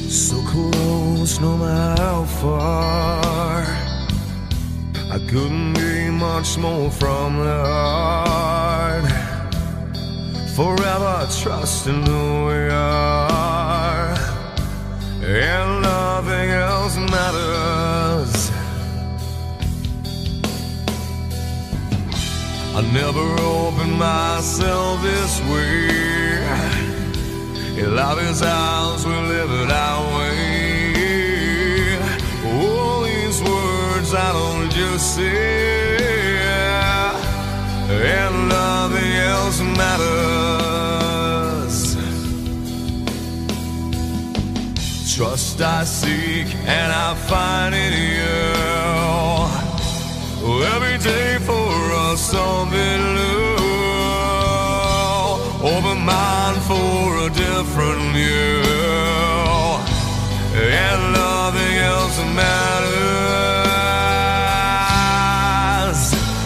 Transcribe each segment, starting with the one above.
So close, no matter how far. I couldn't be much more from the heart. Forever trusting who we are, and nothing else matters. I never opened myself this way. In life is ours, we live it our way. All these words I don't just say, and nothing else matters. Trust I seek and I find in you. Every day for us something new. Open mind for a different view, and nothing else matters.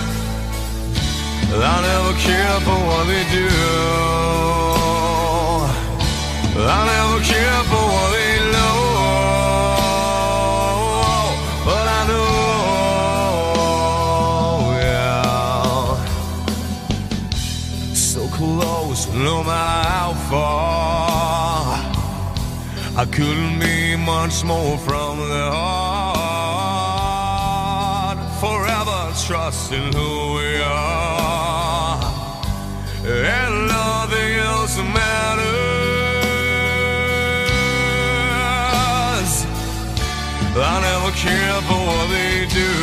I never care for what they do. I never care for what they know. But I know, yeah, so close, no matter how far. I couldn't be much more from the heart. Forever trusting who we are, and nothing else matters. I never care for what they do.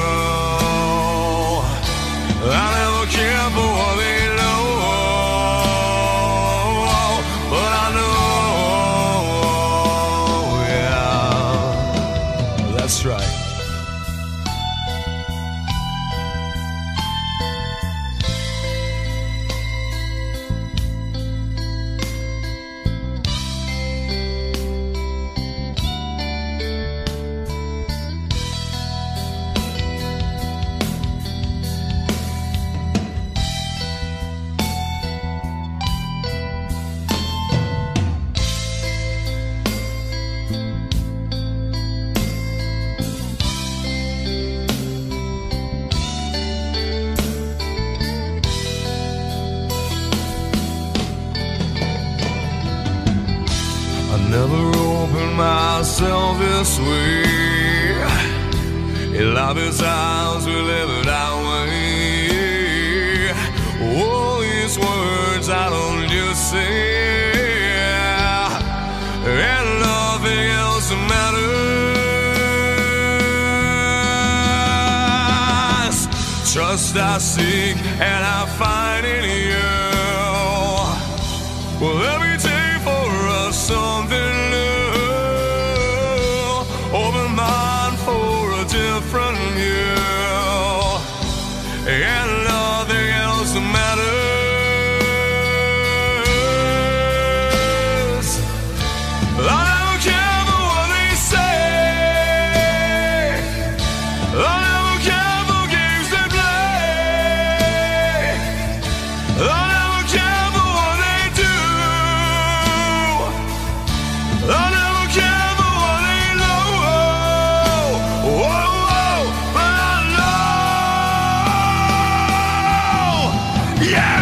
I never care for what they know. But I know, yeah, that's right. I never opened myself this way. In life is ours, we live it our way. All these words I don't just say, and nothing else matters. Trust I seek and I find in you. Well, every day for us something new. Open mind for a different view, and nothing else matters. I don't care for what they say. I don't care for games they play. I never care for what they do. I never care for what they know. Whoa, but I know, yeah.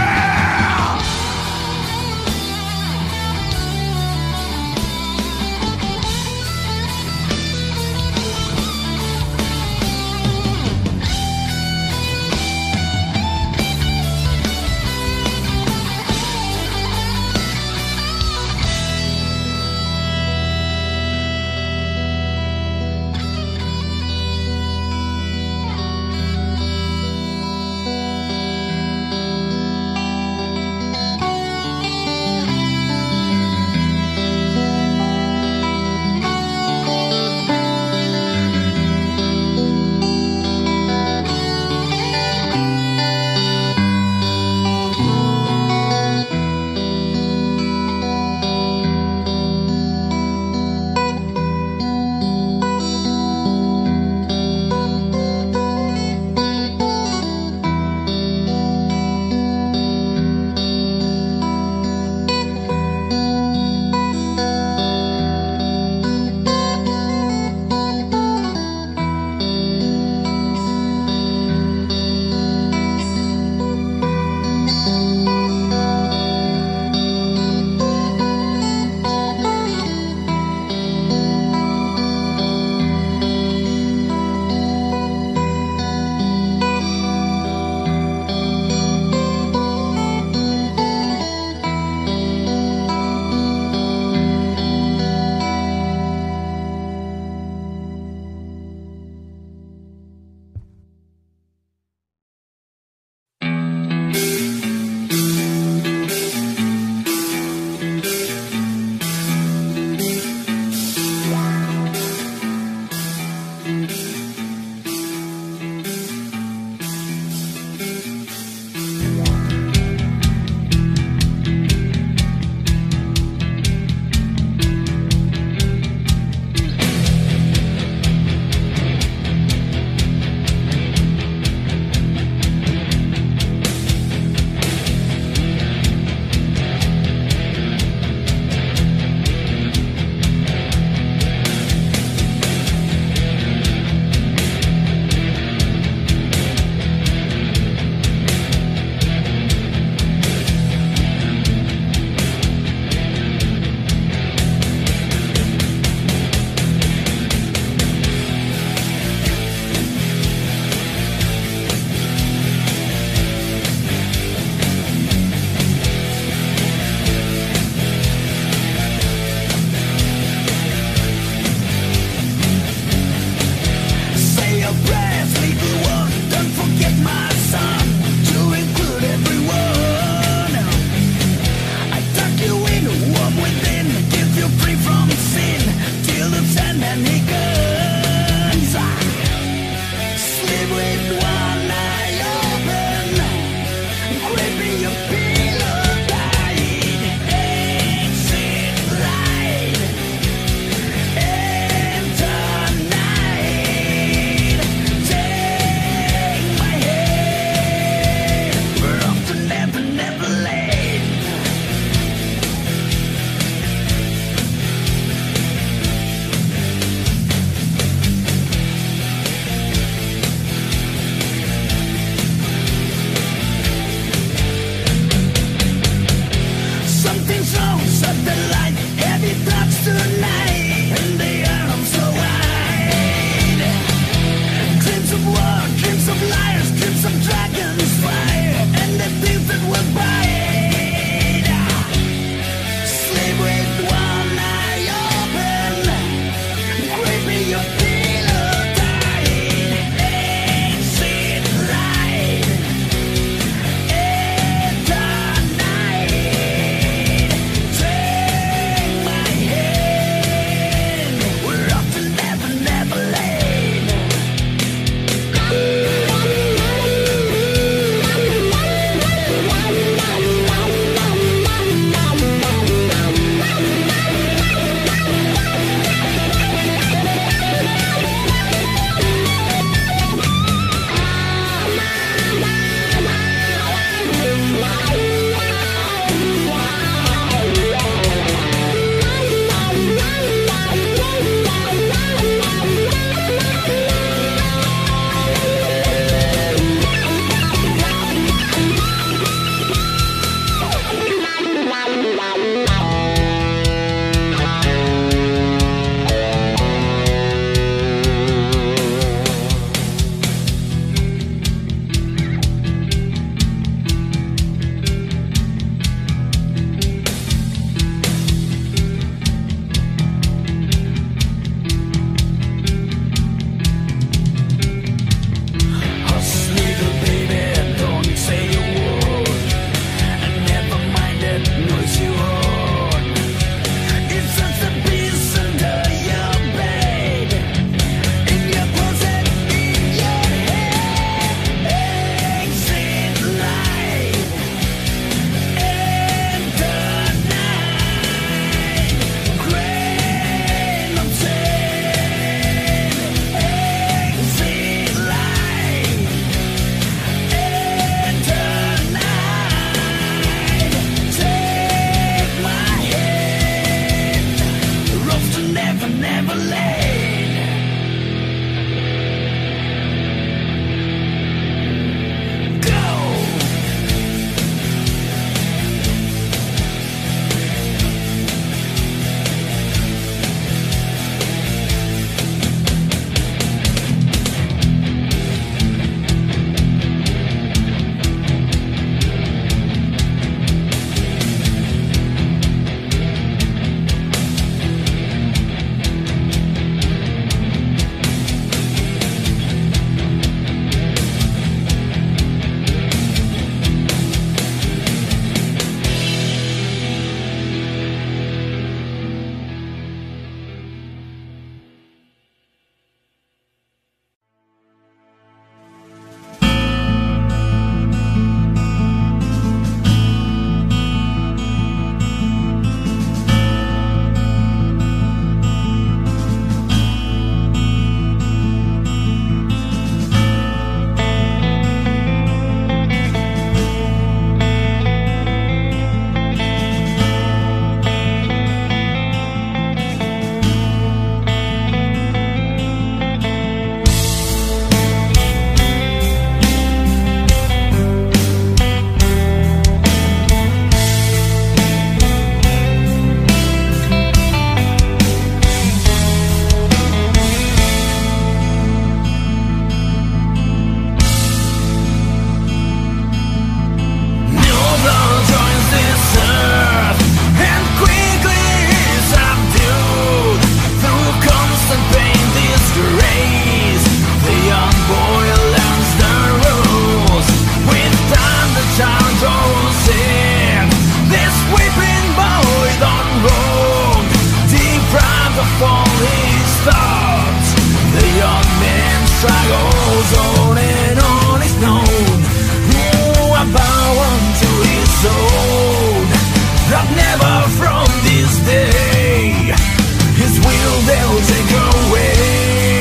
start. The young man struggles on and on his own. Oh, I bow unto his own. But never from this day his will they'll take away.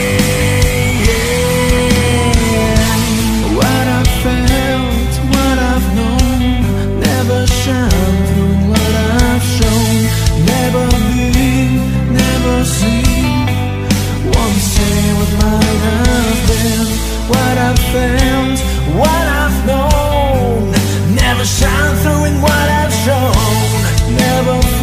What I've felt, what I've known, never shine through what I've shown. Never been, never seen, won't say what might have been. What I've felt, what I've known, never shine through in what I've shown. Never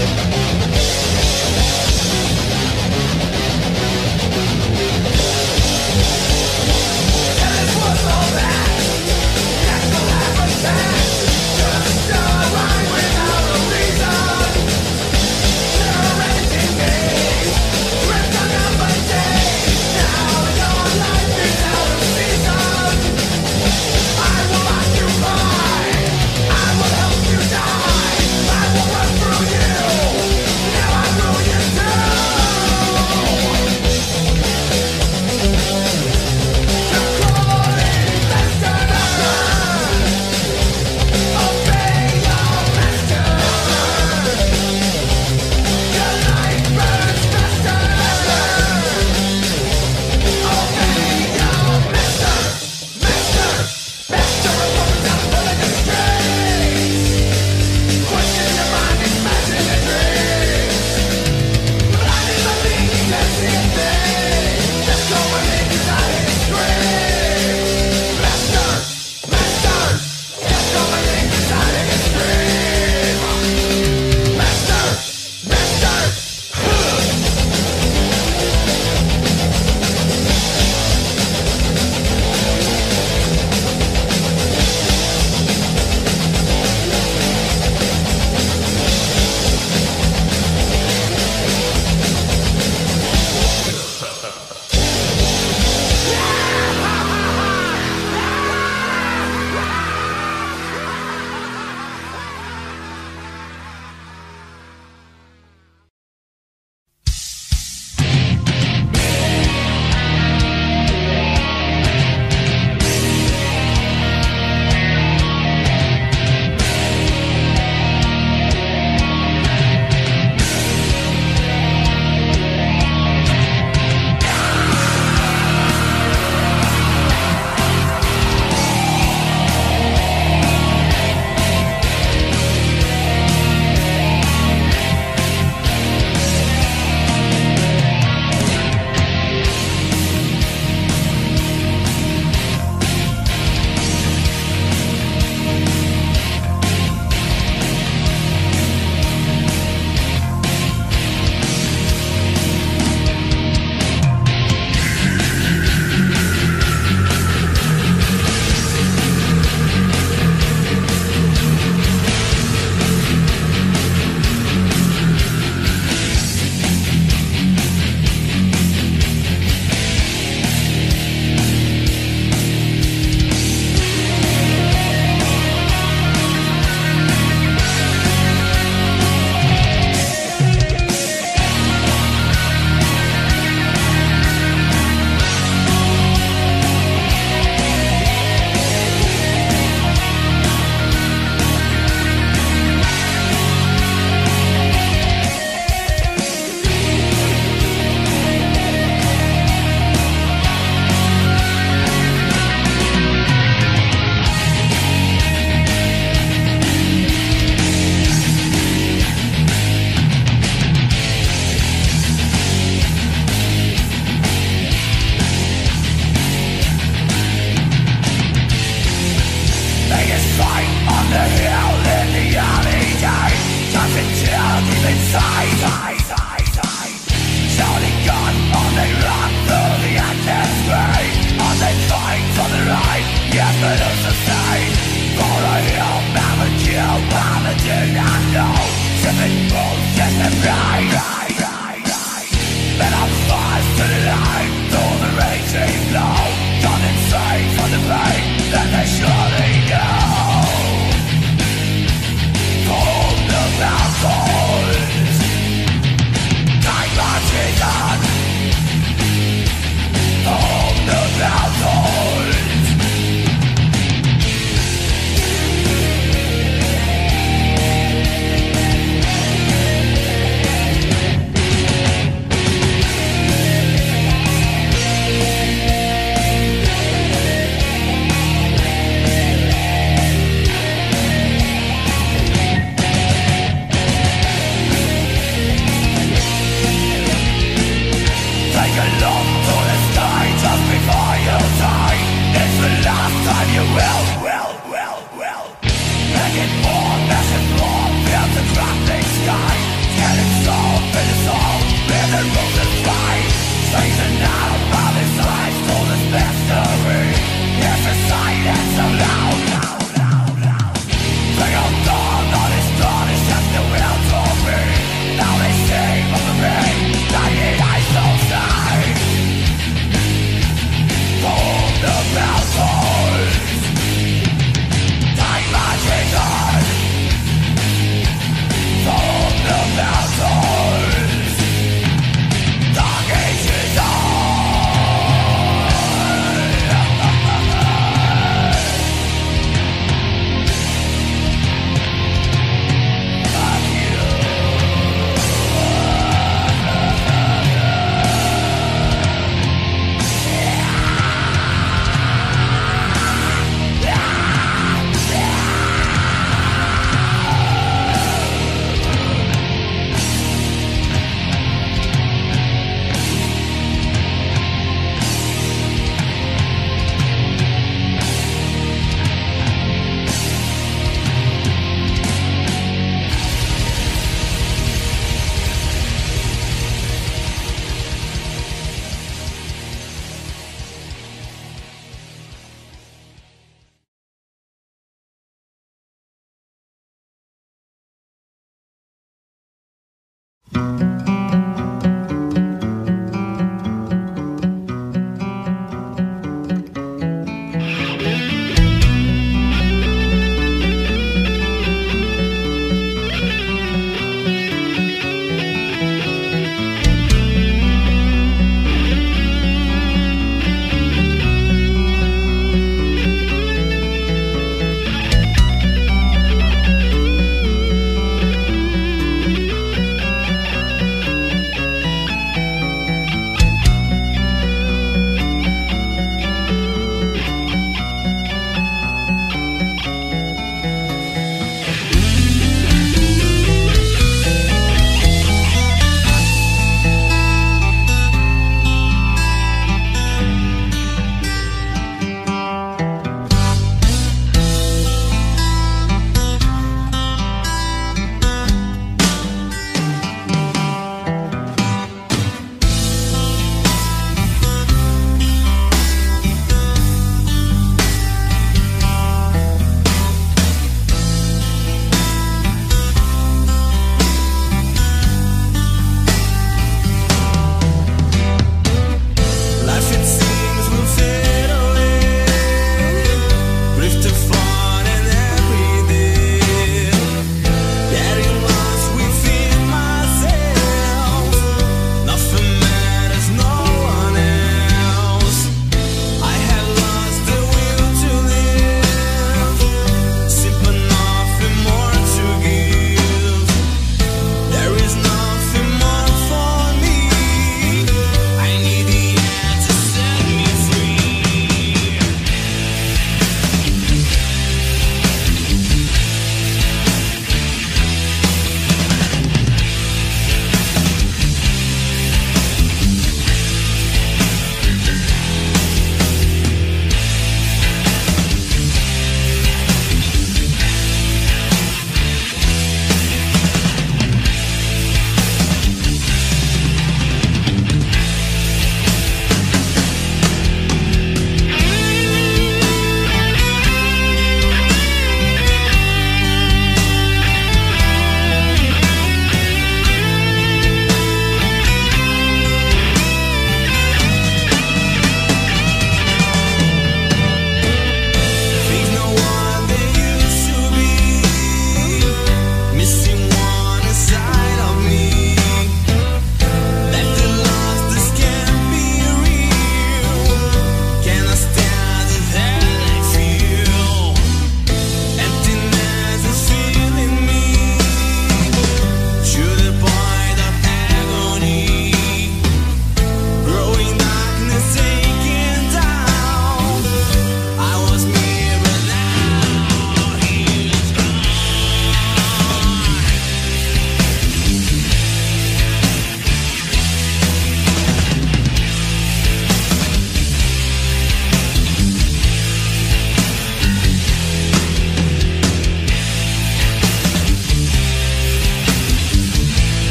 Never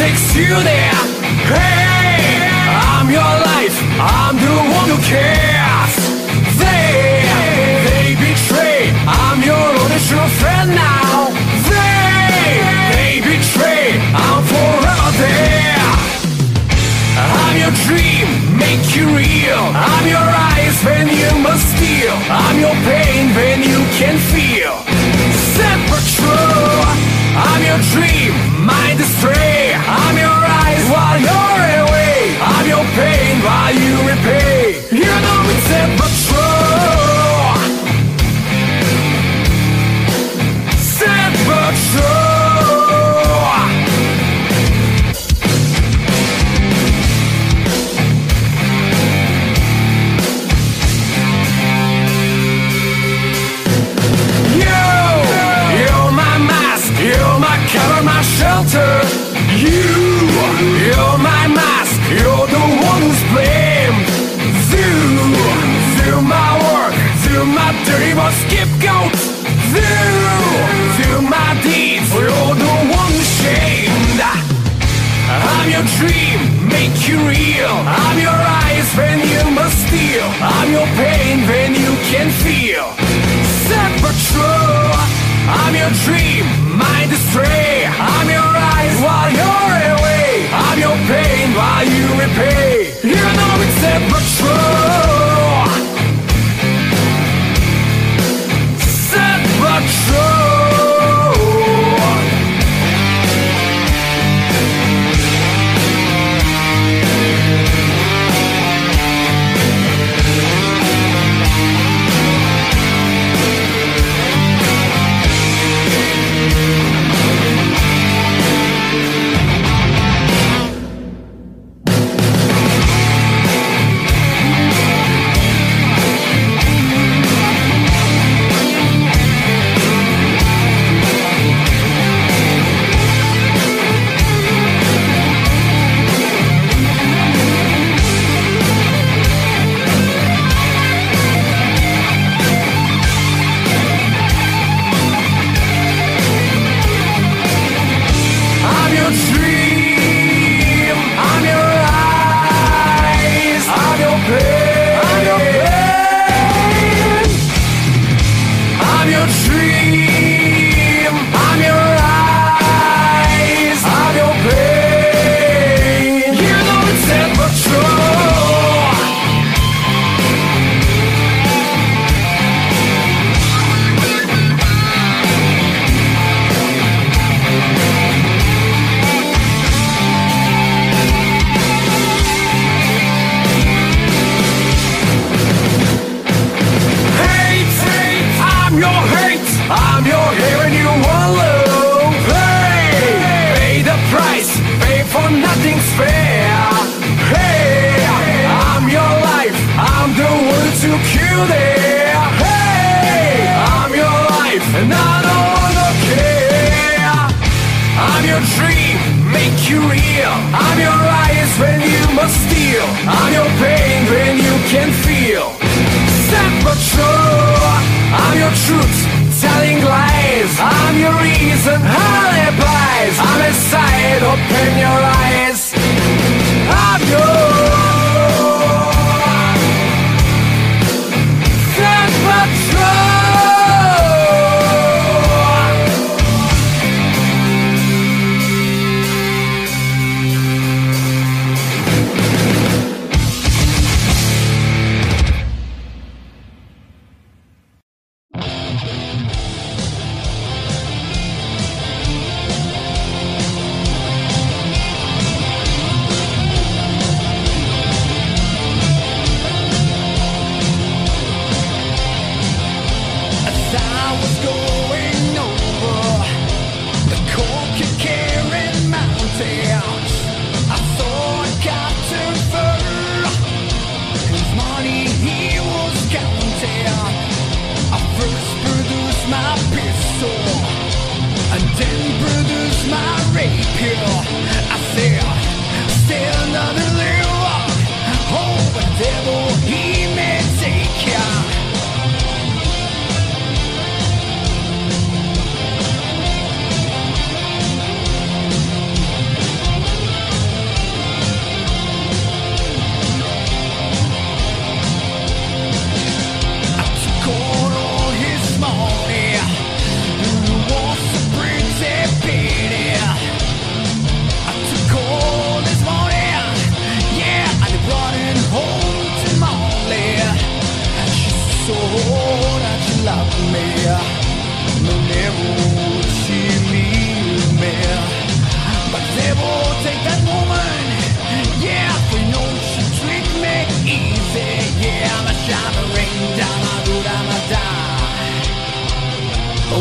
takes you there. Hey, I'm your life, I'm the one who cares. They betray, I'm your only true friend now. They betray, I'm forever there. I'm your dream, make you real. I'm your eyes when you must steal. I'm your pain when you can feel. Separate true, I'm your dream, mind astray. I'm your eyes while you're away. I'm your pain while you repay. You know it's separate true. Separate true. Cover my shelter. You're my mask. You're the one who's blamed. Do my work. Do my dirty but scapegoats. Do my deeds. You're the one who's shamed. I'm your dream, make you real. I'm your eyes when you must steal. I'm your pain when you can feel. Separate true. I'm your dream, mind astray. I'm your eyes while you're away. I'm your pain while you repay. You know it's separate true. Separate true.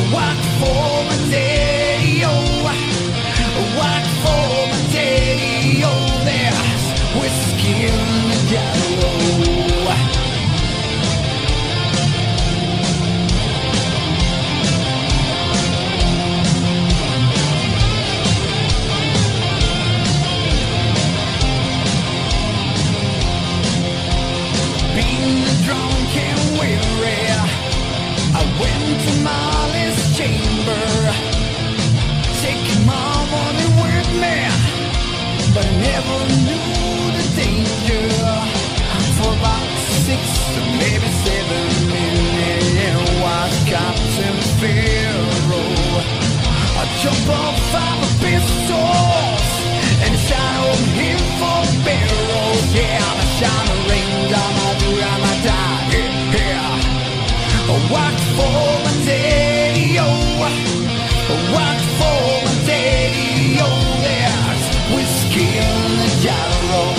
What for my daddy, oh, what for my daddy, oh, there's whiskey in the gallows. Being drunk and weary, I went to Molly's chamber, taking my money with me, but I never knew the danger. For about 6 or maybe 7 minutes, was Captain Pharaoh. I jumped off 5 pistols and shot on him for barrels. Yeah, I'm a shine ring, I'm a die. Yeah, yeah. What for my daddy, oh, what for my daddy, oh, there's whiskey in the jarrow.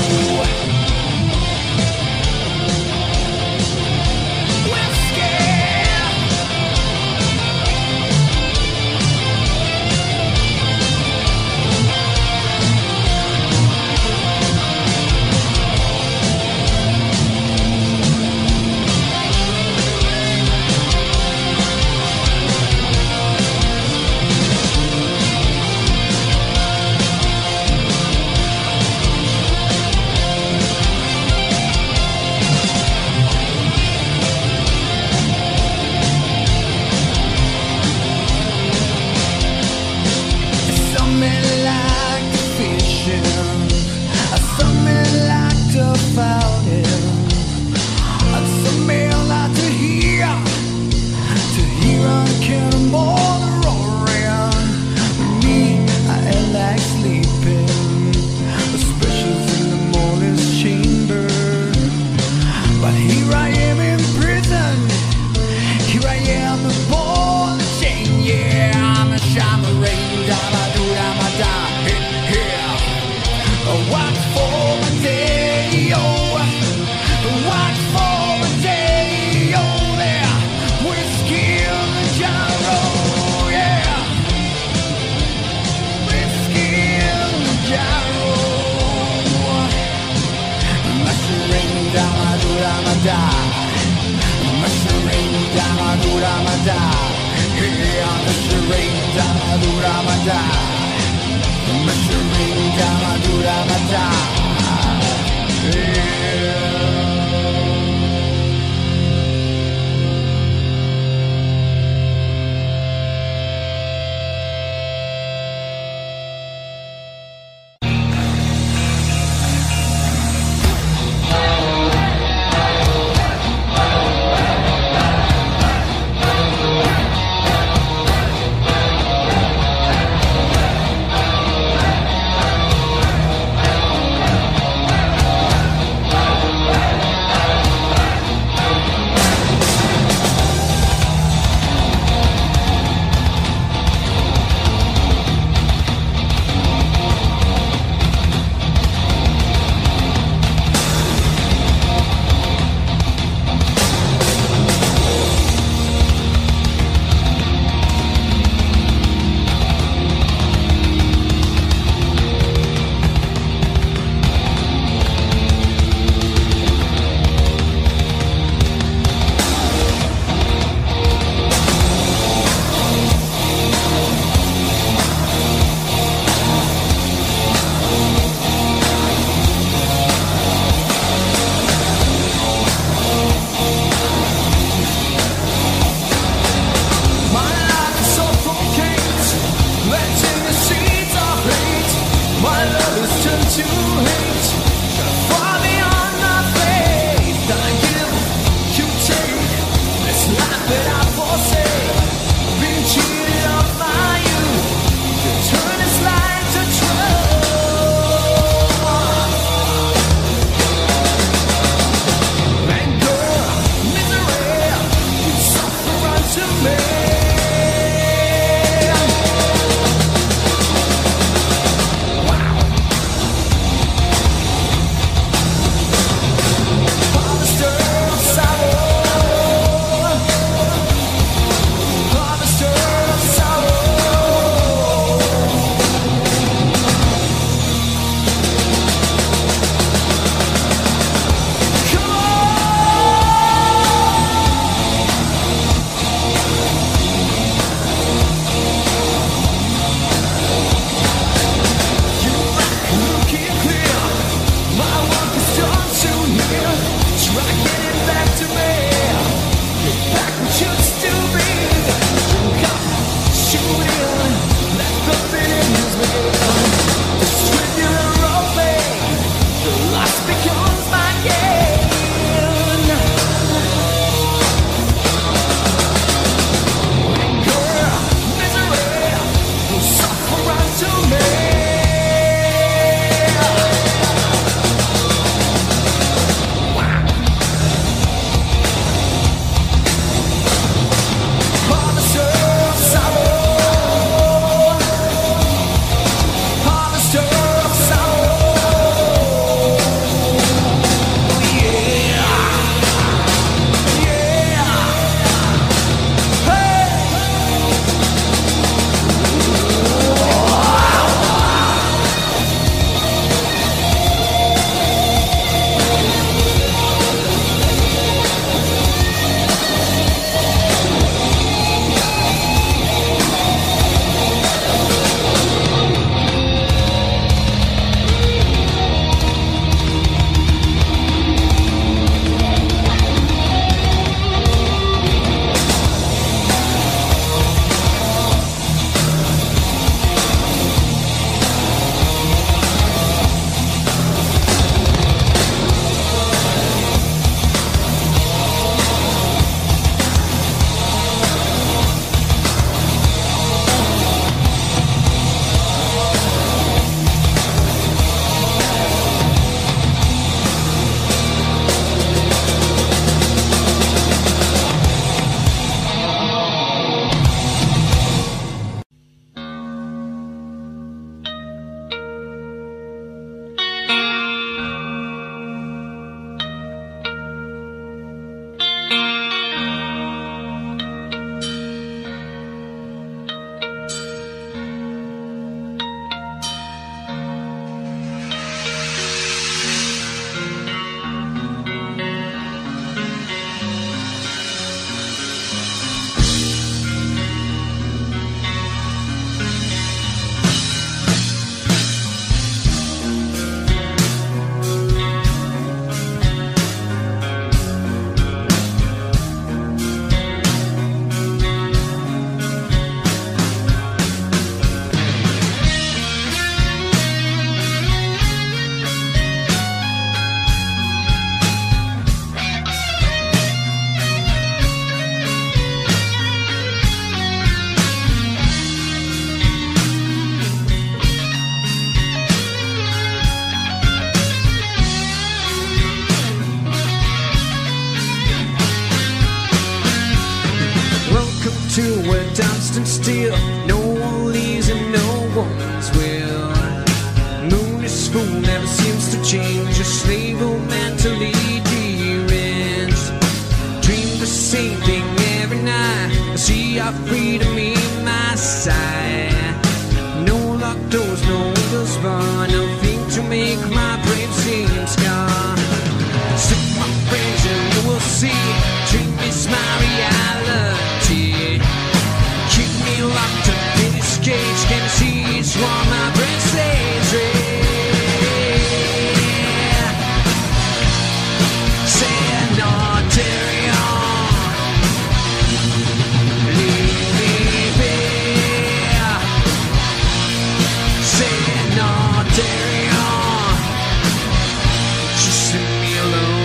where time stands still. No one leaves and no one's will. Moon is full, never seems to change. A slave or mentally deranged. Dream the same thing every night. I see our freedom in my sight. No locked doors, no windows bar. Nothing to make my brain seem scar. Sit my friends and you will see. Dream is my reality. Keep me locked up in this cage. Can't see it's what my brain says. Say no, carry on. Leave me be. Say no, carry on. Just leave me alone.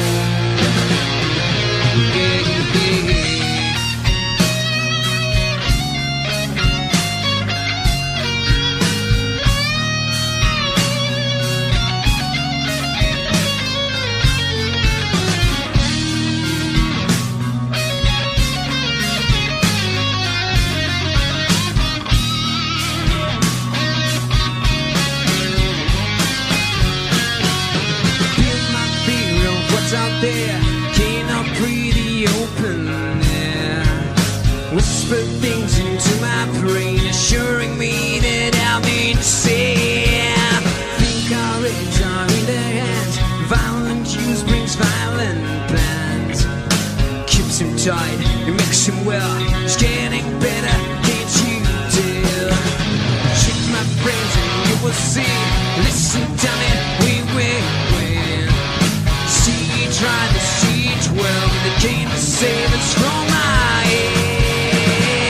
Out there, cannot breathe the open air. Whisper things into my brain, assuring me that I'll be safe. Think our eggs are in their hands. Violent use brings violent plans. Keeps him tight, it makes him well. It's getting better, can't you tell? Shake my brains and you will see. Listen, tell me, we will win. Try to see it well, but they came to save us from my head.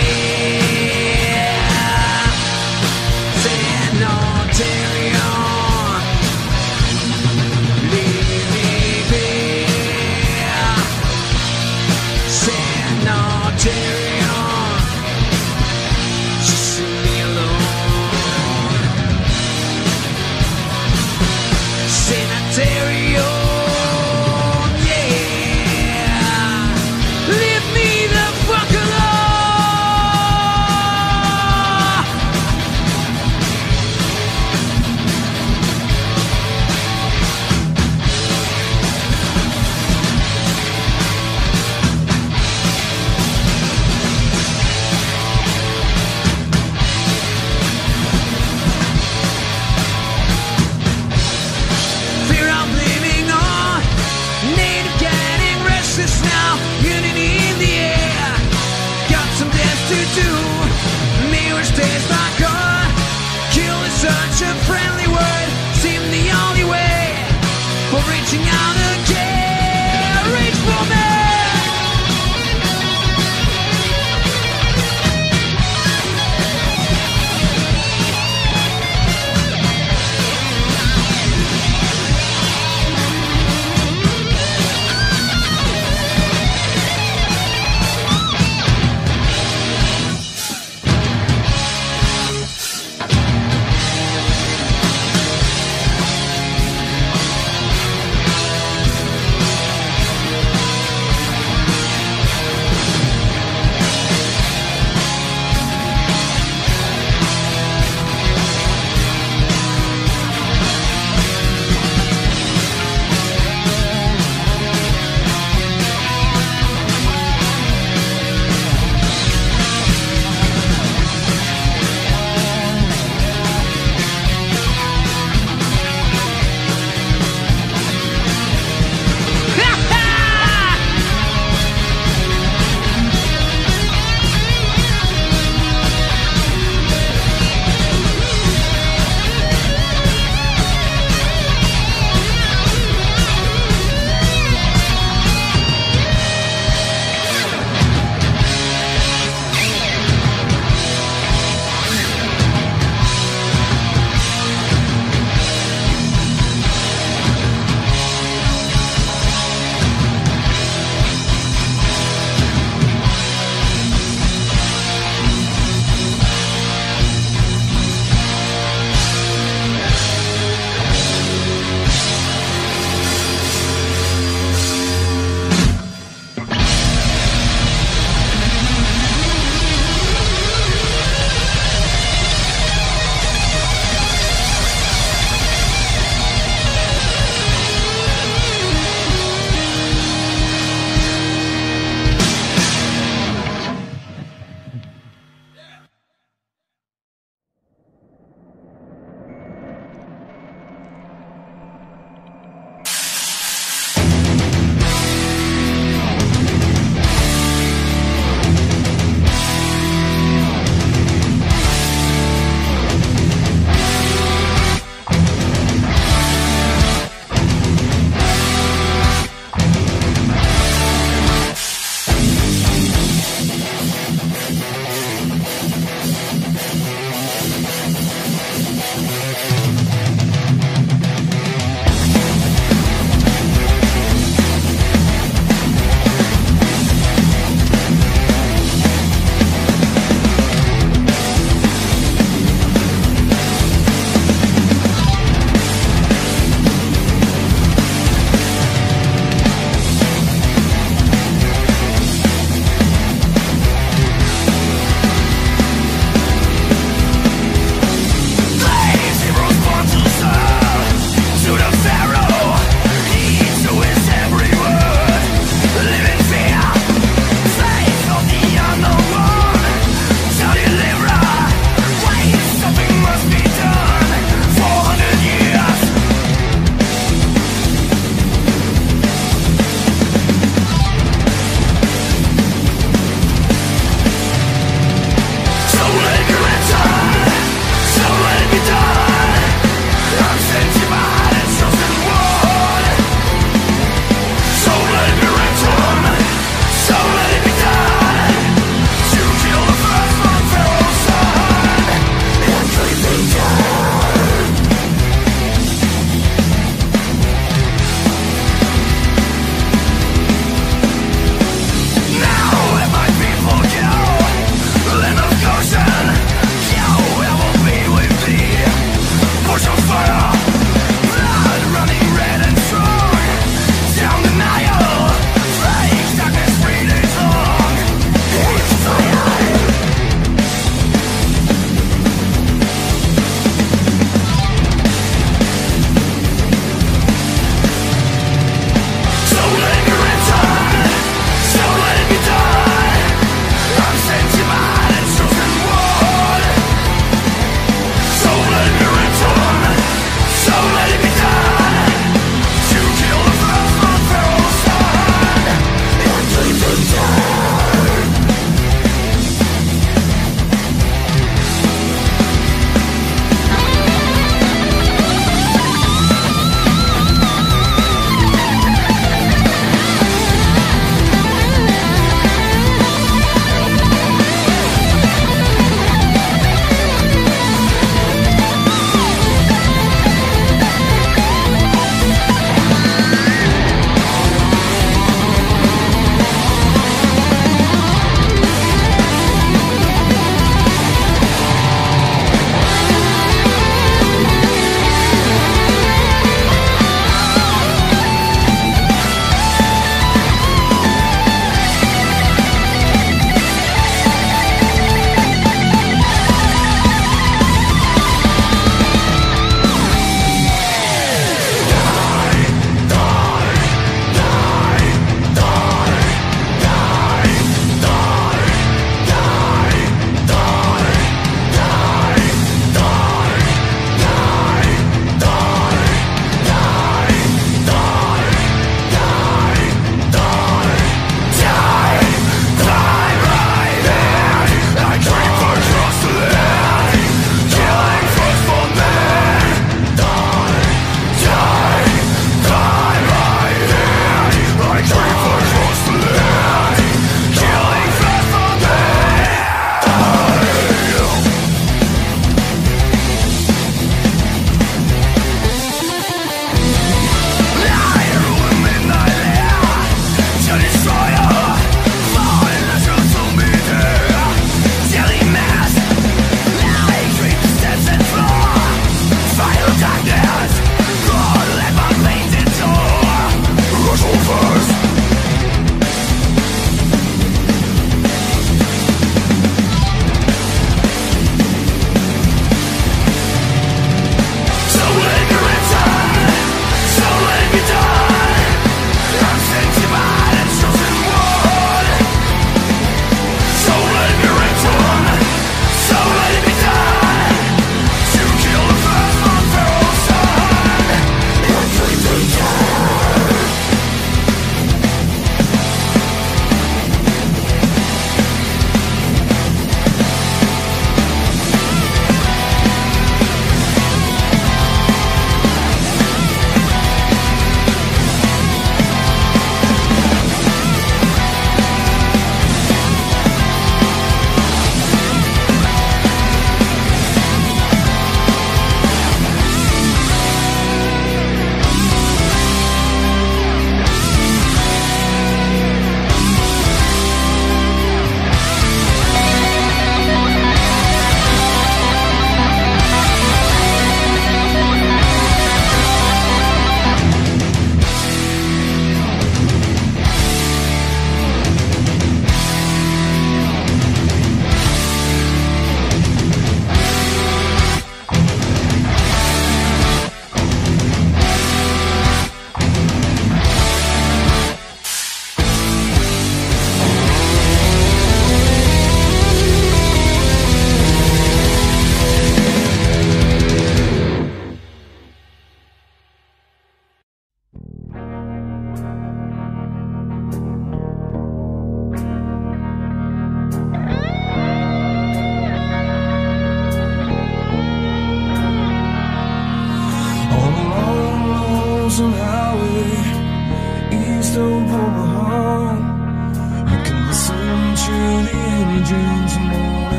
Say no, carry on. Leave me be. Say no, carry on.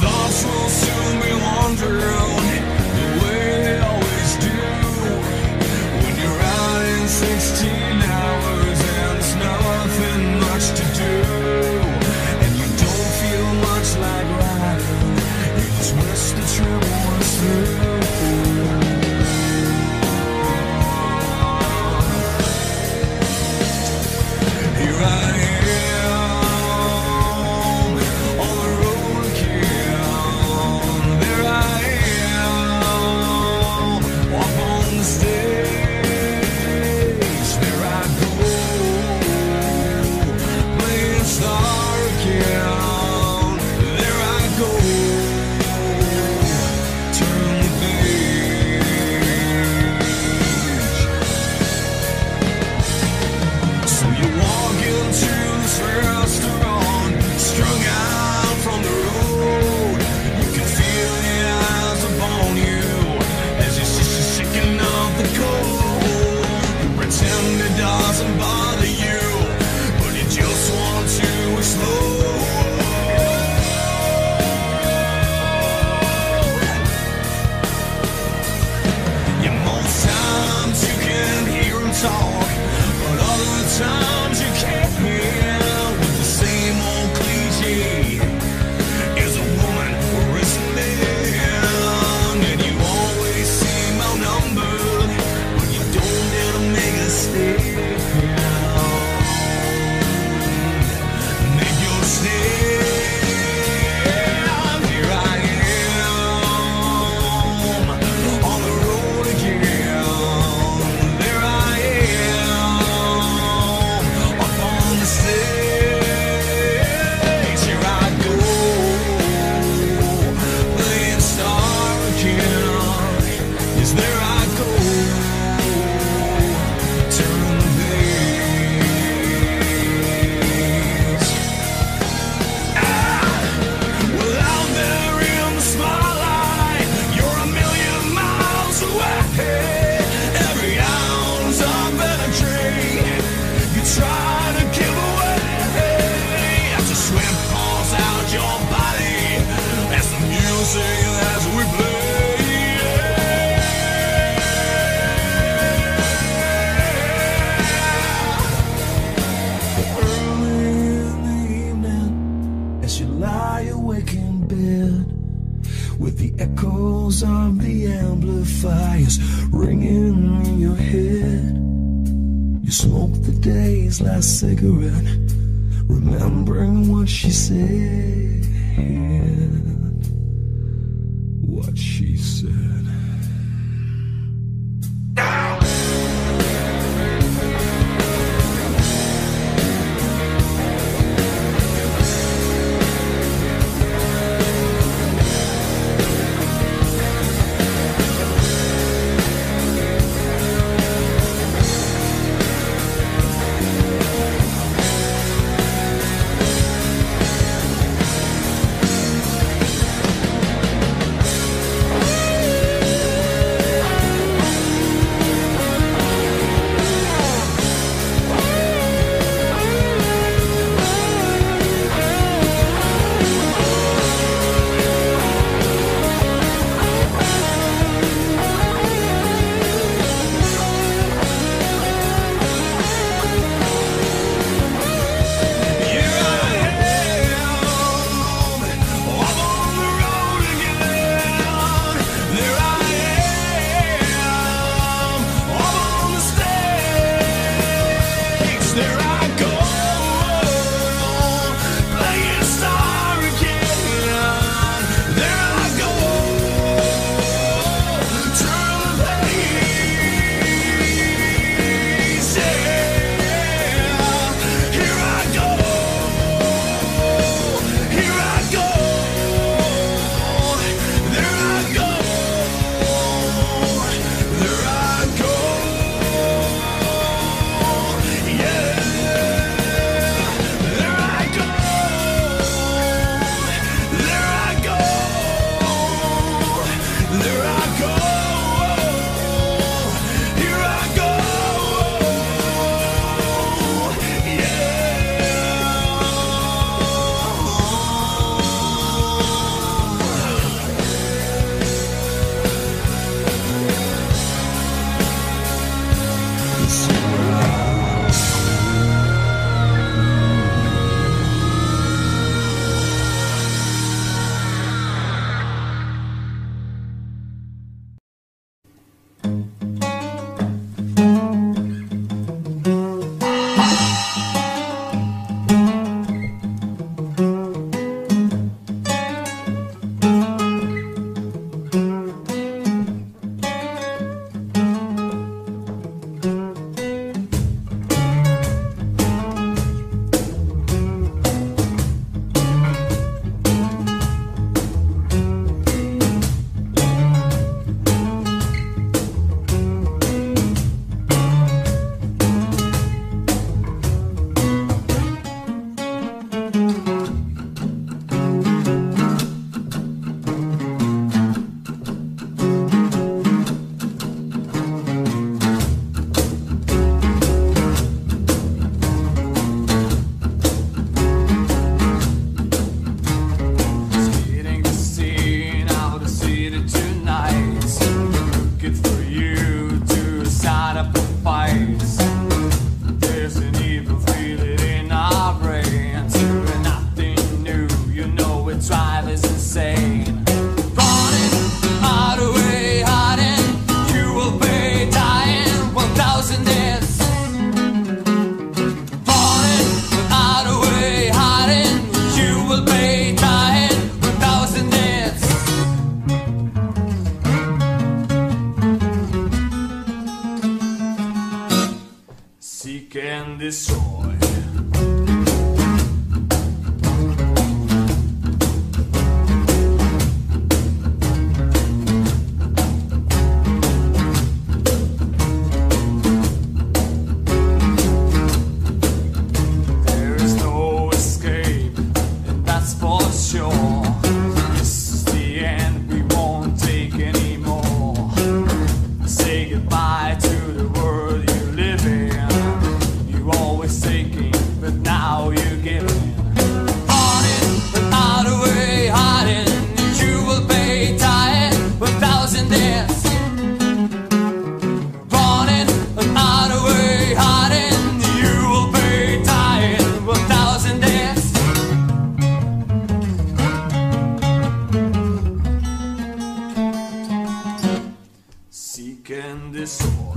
thoughts will soon be wandering the way they always do. When you're out in 16 hours and there's nothing much to do, and you don't feel much like riding, you just wish the trip was through. Here I am, on the road again. There I am, up on the stage. There I go, playing star again. There I go, turn the page. So you walk into this restaurant, strung out from the road. You can feel the eyes upon you as you're shaking off the cold. You pretend it doesn't bother you, but you just want to explode. Yeah, most times you can hear him talk, but other times you can't hear. With the same old cliche, is a woman or is a man? And you always seem outnumbered, but you don't dare to make a stand. Make your stand. Here I am, on the road again. There I am, up on the stage. Here I go, playing star again. Yes, there I go, turn the page. Well, out there in the spotlight, you're a million miles away. Every ounce of energy you try to give away, as the sweat falls out your body, as the music as we play. Early in the evening, as you lie awake in bed, with the echoes of the amplifiers ringing in your head, you smoke the day's last cigarette, remembering what she said, what she said. destroy. There is no escape, and that's for sure. This is the end, we won't take anymore. Say goodbye to the world you live in. You always taking, but now you're giving. Running without a way, hiding, you will pay tired 1,000 deaths. Running without a way, hiding, you will pay tired 1,000 deaths. Seek and destroy.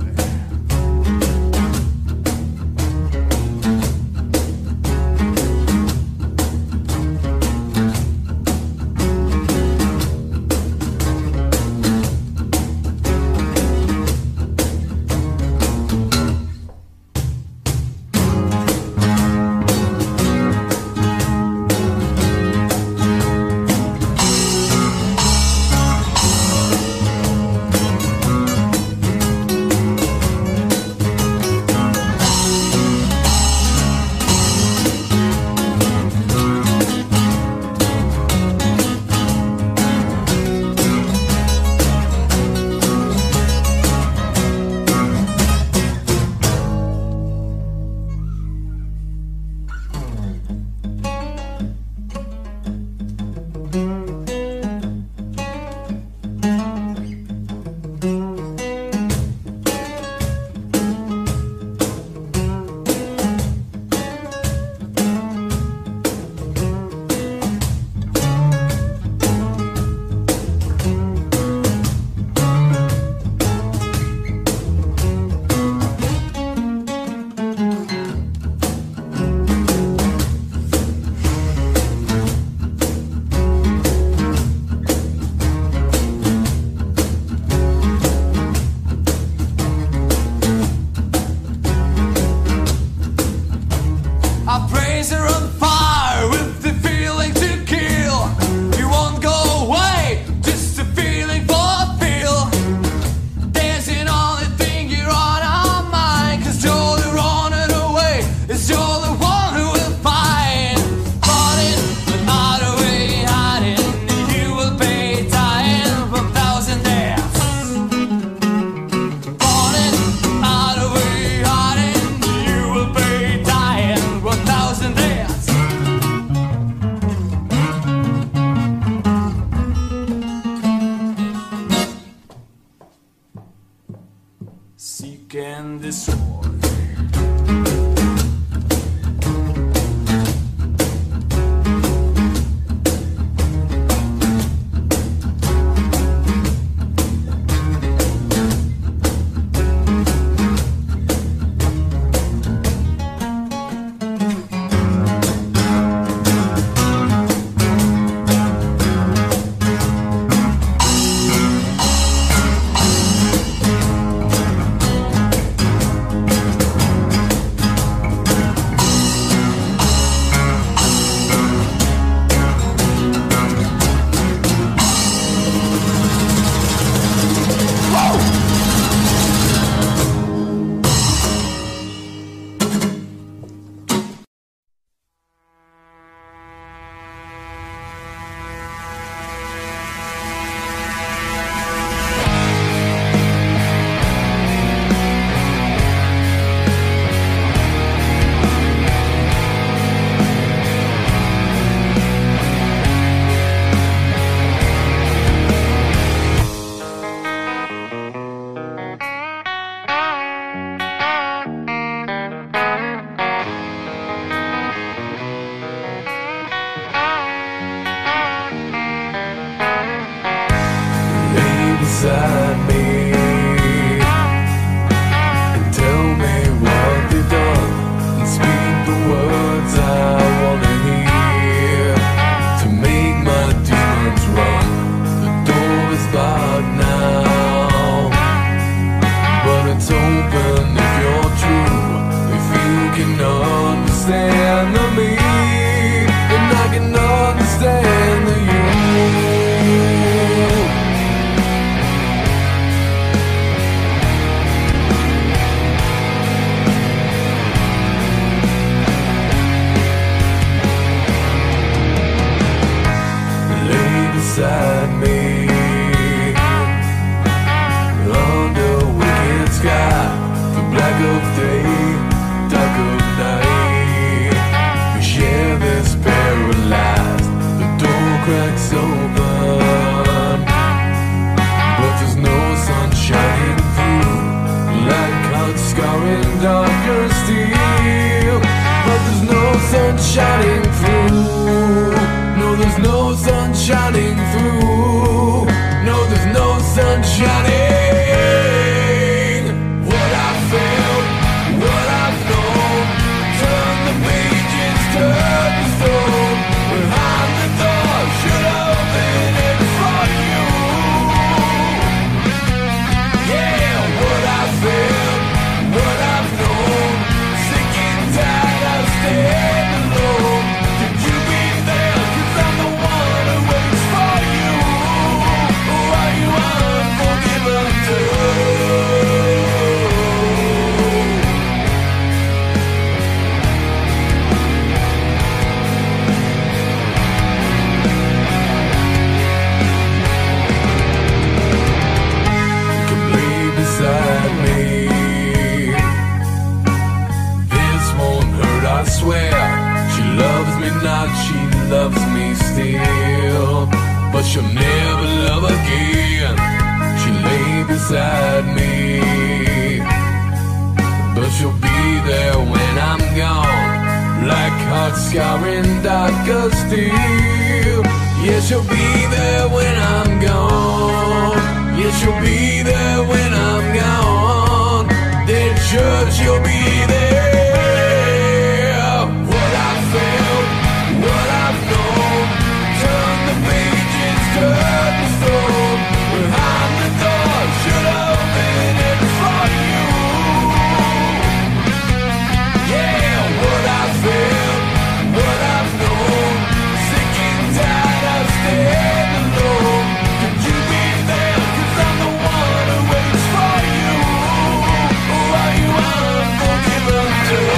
Our brains are on fire with the feeling to kill. We won't go away, just a feeling fulfilled. Dancing on the thing you're on our mind, 'cause you're the running away, it's you're the one who will find. Running without a way, hiding, you will pay tired 1,000 deaths. Running without a way, hiding, you will pay tired 1,000 deaths. Seek and destroy. Beside me and tell me what they've done, and speak the words I wanna hear to make my demons run. The door is locked now, but it's open if you're true, if you can know beside me. Under wicked sky, the black of day, dark of night, we share this paralyzed. The door cracks open, but there's no sun shining through, like hot scarring darker steel. But there's no sun shining through. No, there's no sun shining through. No, there's no sun shining. What I felt, what I've known, turn the pages, turn the stone. Behind the door, should open it for you. Yeah, what I felt, what I've known, sick and tired of staying alone. Could you be there? 'Cause I'm the one who waits for you. Are you unforgiven too? Come lay beside me. This won't hurt, I swear. She loves me not, she loves me still. But she'll never love again. She lay beside me, but she'll be there when I'm gone, like hot scarring darker steel. Yeah, she'll be there when I'm gone. Yeah, she'll be there when I'm gone. Dead sure she'll be there. What I felt, what I've known, turn the pages, turn the stone. Behind the door, should open it for you. Yeah, what I felt, what I've known, sick and tired of staying alone. Could you be there? 'Cause I'm the one who waits for you. Are you unforgiven too?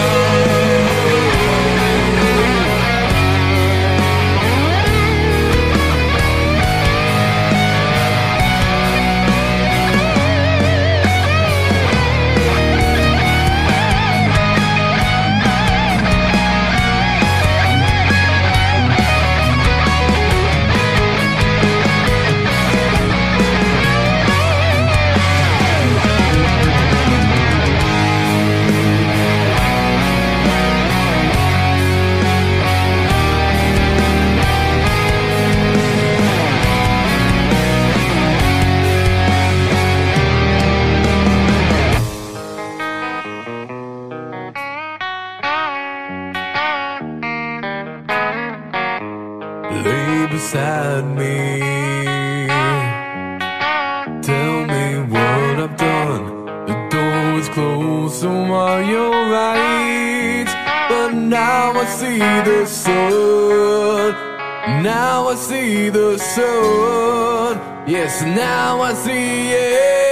Lay beside me. Tell me what I've done. The door is closed, so are you right? But now I see the sun. Now I see the sun. Yes, now I see it.